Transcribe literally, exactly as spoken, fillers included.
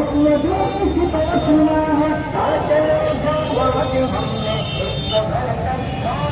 اس نے بھی کسی کو چنا ہے چلے جو وقت ہم نے اس کو برکت